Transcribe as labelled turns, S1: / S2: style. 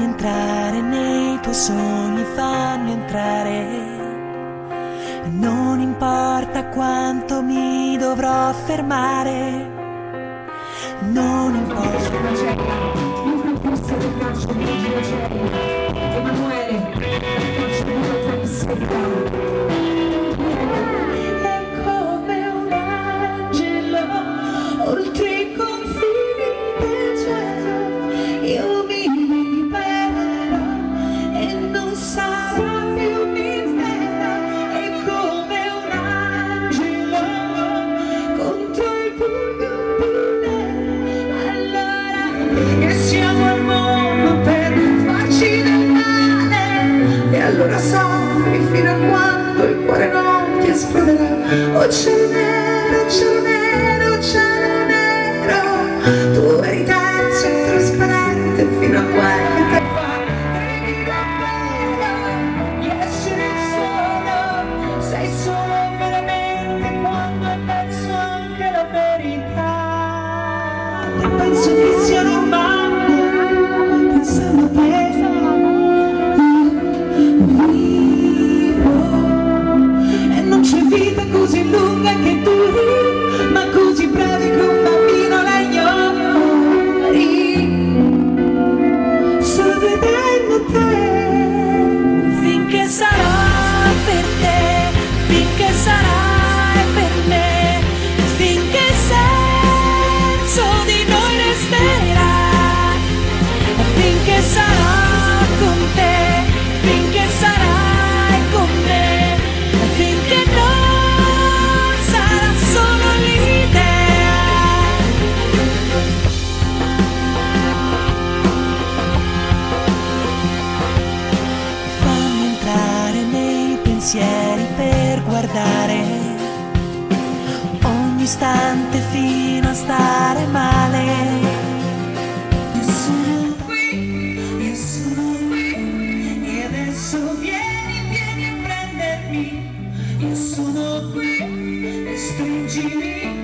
S1: entrare nei tuoi sogni, fammi entrare. E non importa quanto mi dovrò fermare, non importa.
S2: Emanuele, è come un angelo oltre i confini del cielo. Io mi libererò e non sarà più mistero. È come un angelo contro il buio. Allora che siamo al mondo per farci del male, e allora soffri fino a quando il cuore non ti esploderà. Oh cielo nero, cielo nero, cielo nero, tu eri terzo e trasparente fino a quel che fa di essere solo. Sei solo veramente quando è perso anche la verità. E penso che sia normale pensare a te. Vita così lunga che duri, ma così breve che un bambino la ignori. Sto vedendo te.
S1: Finché sarò per te, finché sarai per me, finché il senso di noi resterà. Finché sarò con te, finché sarai con me, finché non sarà solo l'idea. Fammi entrare nei pensieri per guardare ogni istante fino a stare male.
S2: Io sono qui, e adesso vieni a prendermi. Io sono qui, e stringimi.